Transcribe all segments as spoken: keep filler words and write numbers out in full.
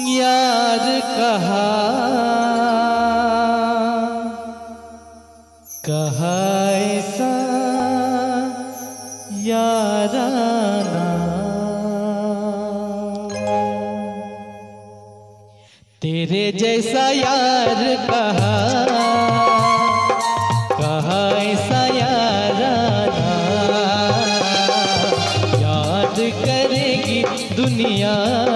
यार कहा कहा ऐसा याराना, तेरे जैसा यार कहा कहा ऐसा याराना, याद करेगी दुनिया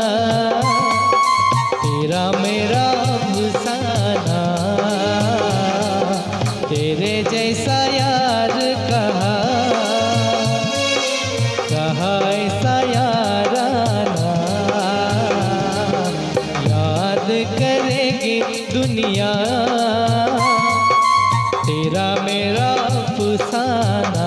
तेरा मेरा अफसाना। तेरे जैसा यार कहा कहा ऐसा याराना, याद करेगी दुनिया तेरा मेरा अफसाना।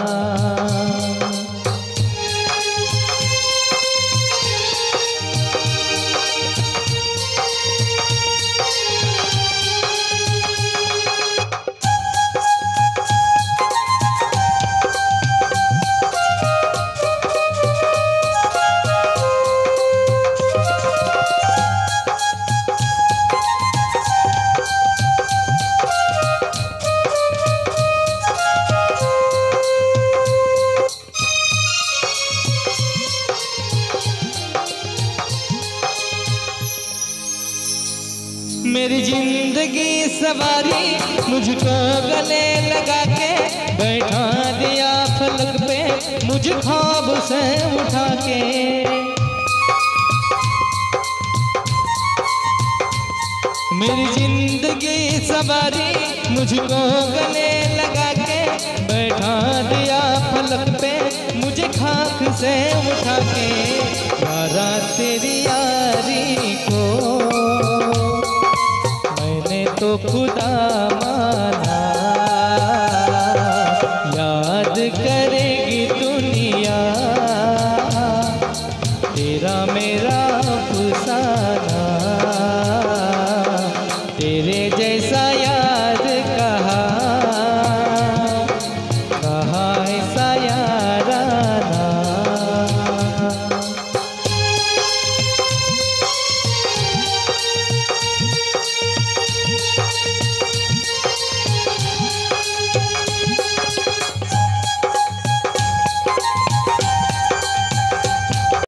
मेरी जिंदगी सवारी मुझको गले लगा के बैठा दिया फलक पे, मुझे ख्वाब से उठा के। मेरी जिंदगी सवारी मुझको गले लगा के बैठा दिया फलक पे, मुझे खाक से उठा के। यारा तेरी यारी को तो खुदा माना, याद कर